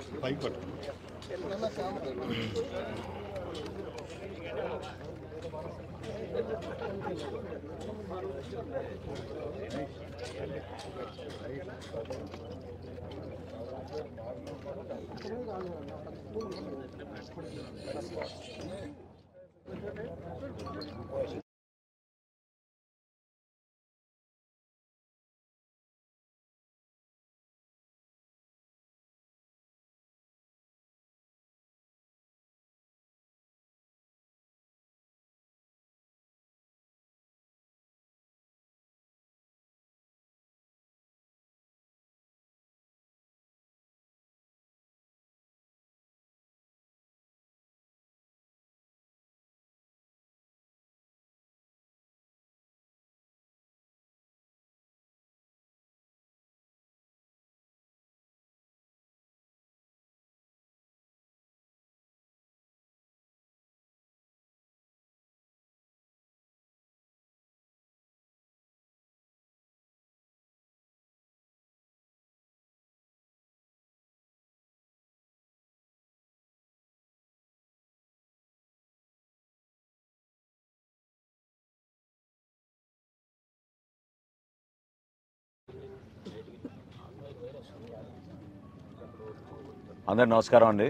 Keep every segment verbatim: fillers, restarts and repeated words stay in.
అందరూ నమస్కారం అండి.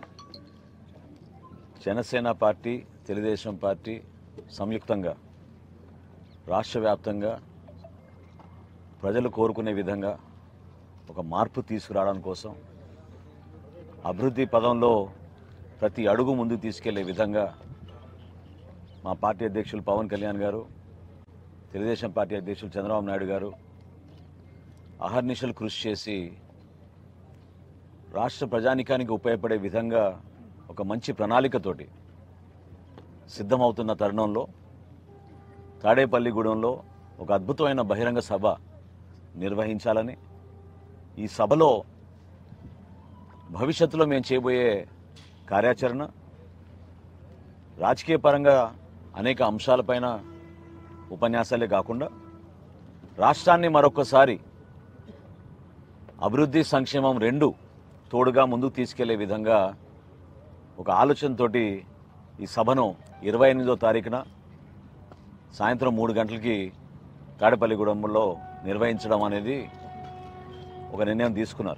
జనసేన పార్టీ, తెలుగుదేశం పార్టీ సంయుక్తంగా రాష్ట్ర వ్యాప్తంగా ప్రజలు కోరుకునే విధంగా ఒక మార్పు తీసుకురావడం కోసం అభివృద్ధి పదంలో ప్రతి అడుగు ముందుకు తీసుకెళ్లే విధంగా మా పార్టీ అధ్యక్షులు పవన్ కళ్యాణ్ గారు, తెలుగుదేశం పార్టీ అధ్యక్షులు చంద్రబాబు నాయుడు గారు అహర్నిశలు కృషి చేసి రాష్ట్ర ప్రజానికానికి ఉపయోగపడే విధంగా ఒక మంచి ప్రణాళికతోటి సిద్ధమవుతున్న తరుణంలో తాడేపల్లిగూడెంలో ఒక అద్భుతమైన బహిరంగ సభ నిర్వహించాలని, ఈ సభలో భవిష్యత్తులో మేము చేయబోయే కార్యాచరణ, రాజకీయ పరంగా అనేక అంశాలపైన ఉపన్యాసాలే కాకుండా రాష్ట్రాన్ని మరొకసారి అభివృద్ధి, సంక్షేమం రెండు తోడుగా ముందుకు తీసుకెళ్లే విధంగా ఒక ఆలోచనతోటి ఈ సభను ఇరవై ఎనిమిదో తారీఖున సాయంత్రం మూడు గంటలకి తాడేపల్లిగూడెంలో నిర్వహించడం అనేది ఒక నిర్ణయం తీసుకున్నారు.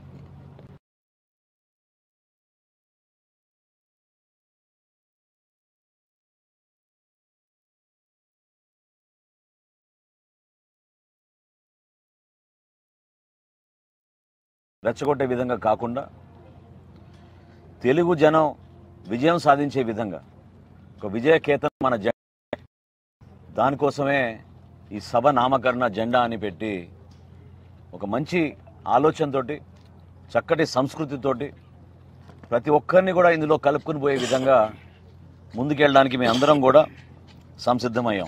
రెచ్చగొట్టే విధంగా కాకుండా తెలుగు జనం విజయం సాధించే విధంగా ఒక విజయ కేతనం మన జెండా, దానికోసమే ఈ సభ నామకరణ జెండా అని పెట్టి ఒక మంచి ఆలోచనతోటి, చక్కటి సంస్కృతితోటి ప్రతి ఒక్కరిని కూడా ఇందులో కలుపుకుని పోయే విధంగా ముందుకెళ్ళడానికి మేము అందరం కూడా సంసిద్ధమయ్యాం.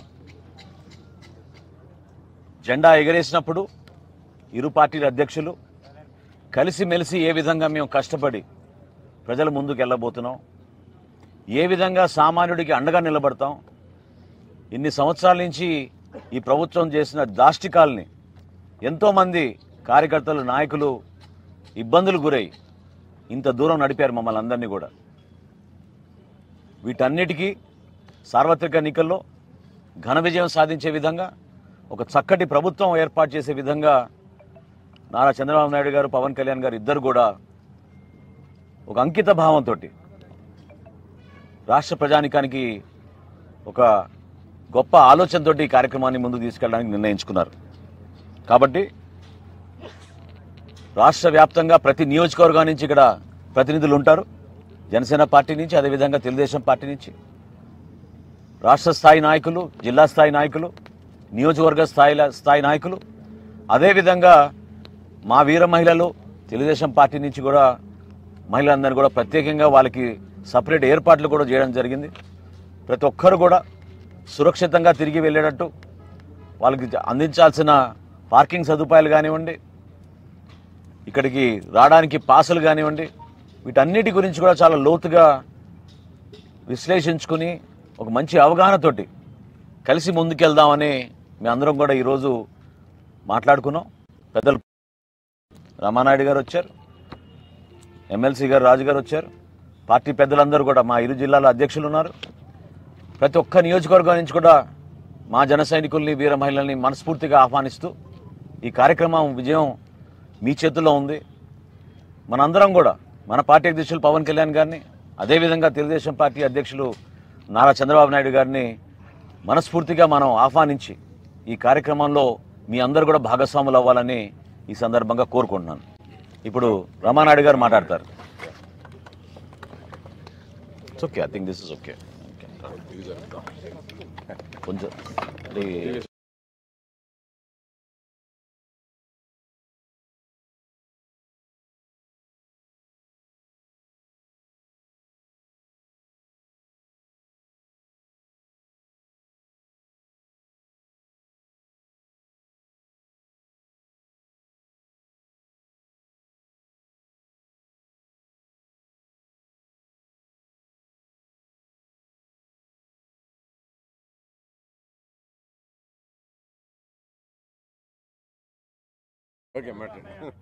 జెండా ఎగరేసినప్పుడు ఇరు పార్టీల అధ్యక్షులు కలిసిమెలిసి ఏ విధంగా మేము కష్టపడి ప్రజల ముందుకు వెళ్ళబోతున్నాం, ఏ విధంగా సామాన్యుడికి అండగా నిలబడతాం, ఇన్ని సంవత్సరాల నుంచి ఈ ప్రభుత్వం చేసిన దాష్టికాల్ని ఎంతోమంది కార్యకర్తలు, నాయకులు ఇబ్బందులు గురై ఇంత దూరం నడిపారు మమ్మల్ని అందరినీ కూడా. వీటన్నిటికీ సార్వత్రిక ఎన్నికల్లో ఘన విజయం సాధించే విధంగా ఒక చక్కటి ప్రభుత్వం ఏర్పాటు చేసే విధంగా నారా చంద్రబాబు నాయుడు గారు, పవన్ కళ్యాణ్ గారు ఇద్దరు కూడా ఒక అంకిత భావంతో రాష్ట్ర ప్రజానికానికి ఒక గొప్ప ఆలోచనతో ఈ కార్యక్రమాన్ని ముందుకు తీసుకెళ్ళడానికి నిర్ణయించుకున్నారు. కాబట్టి రాష్ట్ర వ్యాప్తంగా ప్రతి నియోజకవర్గం నుంచి ఇక్కడ ప్రతినిధులు ఉంటారు. జనసేన పార్టీ నుంచి, అదేవిధంగా తెలుగుదేశం పార్టీ నుంచి రాష్ట్ర స్థాయి నాయకులు, జిల్లా స్థాయి నాయకులు, నియోజకవర్గ స్థాయి స్థాయి నాయకులు, అదేవిధంగా మా వీర మహిళలు తెలుగుదేశం పార్టీ నుంచి కూడా మహిళలందరూ కూడా ప్రత్యేకంగా వాళ్ళకి సపరేట్ ఏర్పాట్లు కూడా చేయడం జరిగింది. ప్రతి ఒక్కరు కూడా సురక్షితంగా తిరిగి వెళ్ళేటట్టు వాళ్ళకి అందించాల్సిన పార్కింగ్ సదుపాయాలు కానివ్వండి, ఇక్కడికి రావడానికి పాసులు కానివ్వండి, వీటన్నిటి గురించి కూడా చాలా లోతుగా విశ్లేషించుకుని ఒక మంచి అవగాహనతోటి కలిసి ముందుకెళ్దామని మేము అందరం కూడా ఈరోజు మాట్లాడుకున్నాం. పెద్దలు రామానాయుడు గారు వచ్చారు, ఎమ్మెల్సీ గారు రాజు గారు వచ్చారు, పార్టీ పెద్దలందరూ కూడా, మా ఇరు జిల్లాల అధ్యక్షులు ఉన్నారు. ప్రతి ఒక్క నియోజకవర్గం నుంచి కూడా మా జన సైనికుల్ని, వీర మహిళల్ని మనస్ఫూర్తిగా ఆహ్వానిస్తూ ఈ కార్యక్రమం విజయం మీ చేతుల్లో ఉంది. మనందరం కూడా మన పార్టీ అధ్యక్షులు పవన్ కళ్యాణ్ గారిని, అదేవిధంగా తెలుగుదేశం పార్టీ అధ్యక్షులు నారా చంద్రబాబు నాయుడు గారిని మనస్ఫూర్తిగా మనం ఆహ్వానించి ఈ కార్యక్రమంలో మీ అందరూ కూడా భాగస్వాములు అవ్వాలని ఈ సందర్భంగా కోరుకుంటున్నాను. ఇప్పుడు రమానాయుడు గారు మాట్లాడతారు. Okay, I think this is okay. కొంచెం ఓకే మాట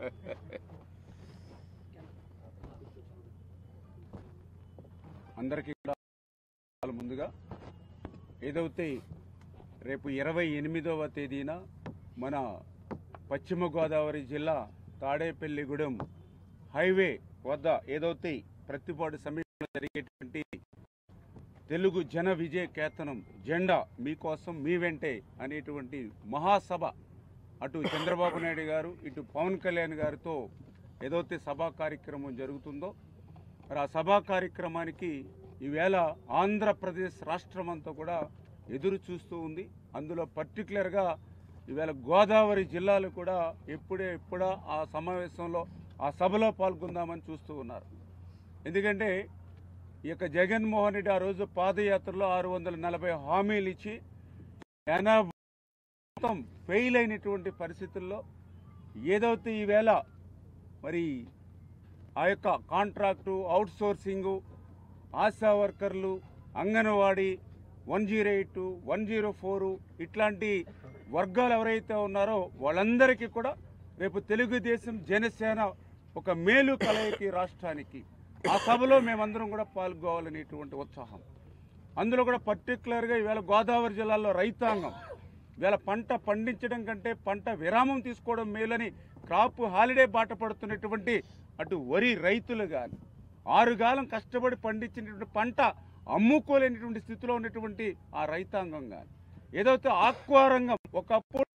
అందరికీ కూడా ముందుగా ఏదైతే రేపు ఇరవై ఎనిమిదవ తేదీన మన పశ్చిమ గోదావరి జిల్లా తాడేపల్లిగూడెం హైవే వద్ద ఏదైతే ప్రతిపాడు సమీపంలో జరిగేటువంటి తెలుగు జన విజయ కేతనం జెండా మీకోసం మీ వెంటే అనేటువంటి మహాసభ అటు చంద్రబాబు నాయుడు గారు ఇటు పవన్ కళ్యాణ్ గారితో ఏదైతే సభా కార్యక్రమం జరుగుతుందో మరి ఆ సభా కార్యక్రమానికి ఈవేళ ఆంధ్రప్రదేశ్ రాష్ట్రం అంతా కూడా ఎదురు చూస్తూ ఉంది. అందులో పర్టికులర్గా ఈవేళ గోదావరి జిల్లాలు కూడా ఎప్పుడే ఎప్పుడా ఆ సమావేశంలో ఆ సభలో పాల్గొందామని చూస్తూ ఉన్నారు. ఎందుకంటే ఈ యొక్క జగన్మోహన్ రెడ్డి ఆ రోజు పాదయాత్రలో ఆరు వందల నలభై హామీలు ఇచ్చి ఎనభై మొత్తం ఫెయిల్ అయినటువంటి పరిస్థితుల్లో ఏదైతే ఈవేళ మరి ఆ యొక్క కాంట్రాక్టు, అవుట్ సోర్సింగు, ఆశా వర్కర్లు, anganwadi, one zero eight one zero four ఇట్లాంటి వర్గాలు ఎవరైతే ఉన్నారో వాళ్ళందరికీ కూడా రేపు తెలుగుదేశం జనసేన ఒక మేలు కలయికి రాష్ట్రానికి ఆ సభలో మేమందరం కూడా పాల్గొవాలనేటువంటి ఉత్సాహం. అందులో కూడా పర్టికులర్గా ఈవేళ గోదావరి జిల్లాలో రైతాంగం ఇవాళ పంట పండించడం కంటే పంట విరామం తీసుకోవడం మేలని క్రాప్ హాలిడే బాట పడుతున్నటువంటి అటు వరి రైతులు కానీ ఆరుగాలం కష్టపడి పండించినటువంటి పంట అమ్ముకోలేనటువంటి స్థితిలో ఉన్నటువంటి ఆ రైతాంగం కానీ ఏదైతే ఆక్వా రంగం ఒకప్పుడు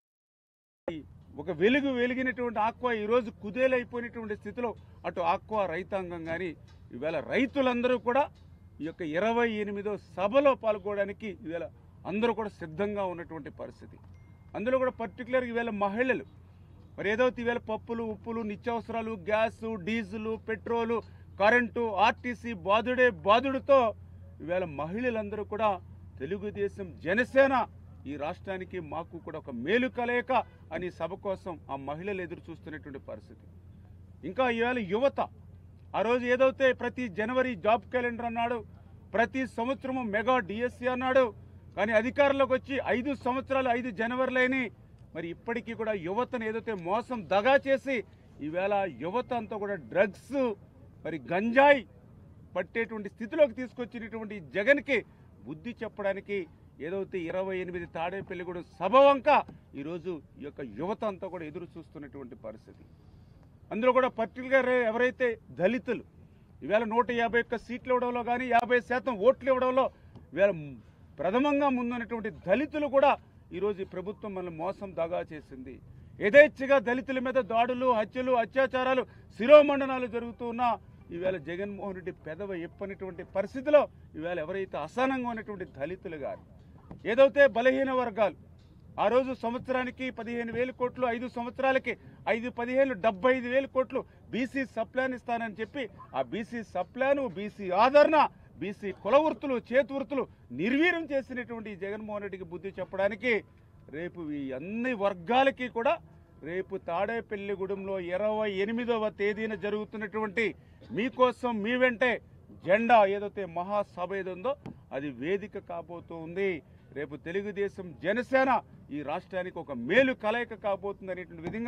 ఒక వెలుగు వెలిగినటువంటి ఆక్వా ఈరోజు కుదేలైపోయినటువంటి స్థితిలో అటు ఆక్వా రైతాంగం కానీ ఈవేళ రైతులందరూ కూడా ఈ యొక్క ఇరవై ఎనిమిదో సభలో పాల్గొనడానికి ఈవేళ అందరూ కూడా సిద్ధంగా ఉన్నటువంటి పరిస్థితి. అందులో కూడా పర్టికులర్గా ఈవేళ మహిళలు మరి ఏదైతే ఈవేళ పప్పులు, ఉప్పులు, నిత్యావసరాలు, gas, diesel, petrol, current, RTC బాధుడే బాధుడితో ఈవేళ మహిళలందరూ కూడా తెలుగుదేశం జనసేన ఈ రాష్ట్రానికి మాకు కూడా ఒక మేలు కలయిక అని సభ కోసం ఆ మహిళలు ఎదురు చూస్తున్నటువంటి పరిస్థితి. ఇంకా ఈవేళ యువత ఆ రోజు ఏదైతే ప్రతి జనవరి జాబ్ క్యాలెండర్ అన్నాడు, ప్రతి సంవత్సరము మెగా డిఎస్సి అన్నాడు, కానీ అధికారంలోకి వచ్చి ఐదు సంవత్సరాలు ఐదు జనవరిలోని మరి ఇప్పటికీ కూడా యువతను ఏదైతే మోసం దగా చేసి ఈవేళ యువత అంతా కూడా డ్రగ్స్ మరి గంజాయి పట్టేటువంటి స్థితిలోకి తీసుకొచ్చినటువంటి జగన్కి బుద్ధి చెప్పడానికి ఏదైతే ఇరవై ఎనిమిది తాడేపల్లిగూడెం సభ వంక ఈరోజు ఈ యొక్క యువత అంతా కూడా ఎదురు చూస్తున్నటువంటి పరిస్థితి. అందులో కూడా పర్టికులర్గా ఎవరైతే దళితులు ఈవేళ నూట యాభై ఒక్క సీట్లు ఇవ్వడంలో కానీ యాభై శాతం ఓట్లు ఇవ్వడంలో ఈవేళ ప్రథమంగా ముందున్నటువంటి దళితులు కూడా ఈరోజు ప్రభుత్వం మనల్ని మోసం దగా చేసింది. యథేచ్ఛగా దళితుల మీద దాడులు, హత్యలు, అత్యాచారాలు, శిరోమండనాలు జరుగుతూ ఉన్నా ఈవేళ జగన్మోహన్ రెడ్డి పెదవ ఎప్పనటువంటి పరిస్థితిలో ఈవేళ ఎవరైతే అసహనంగా ఉన్నటువంటి దళితులు గారు ఏదైతే బలహీన వర్గాలు ఆ రోజు సంవత్సరానికి పదిహేను వేల కోట్లు ఐదు సంవత్సరాలకి ఐదు పదిహేను డెబ్బై ఐదు వేల కోట్లు బీసీ సప్లాన్ ఇస్తానని చెప్పి ఆ బీసీ సప్లాను, బీసీ ఆదరణ, బీసీ కుల వృత్తులు, చేతి వృత్తులు నిర్వీర్యం చేసినటువంటి జగన్మోహన్ రెడ్డికి బుద్ధి చెప్పడానికి రేపు ఈ అన్ని వర్గాలకి కూడా రేపు తాడేపల్లిగూడెంలో ఇరవై ఎనిమిదవ తేదీన జరుగుతున్నటువంటి మీకోసం మీ వెంటే జెండా ఏదైతే మహాసభ ఏదో ఉందో అది వేదిక కాబోతూ ఉంది. రేపు తెలుగుదేశం జనసేన ఈ రాష్ట్రానికి ఒక మేలు కలయిక కాబోతుంది అనేటువంటి విధంగా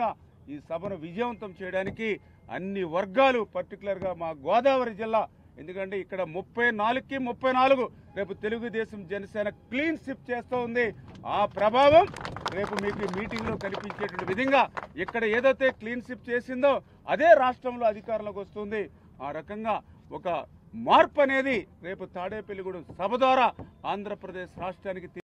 ఈ సభను విజయవంతం చేయడానికి అన్ని వర్గాలు, పర్టికులర్గా మా గోదావరి జిల్లా, ఎందుకంటే ఇక్కడ ముప్పై నాలుగుకి ముప్పై నాలుగు రేపు తెలుగుదేశం జనసేన క్లీన్ స్విప్ చేస్తూ ఉంది. ఆ ప్రభావం రేపు మీకు మీటింగ్లో కనిపించేటువంటి విధంగా ఇక్కడ ఏదైతే క్లీన్ స్విప్ చేసిందో అదే రాష్ట్రంలో అధికారంలోకి వస్తుంది. ఆ రకంగా ఒక మార్పు అనేది రేపు తాడేపల్లిగూడెం సభ ద్వారా ఆంధ్రప్రదేశ్ రాష్ట్రానికి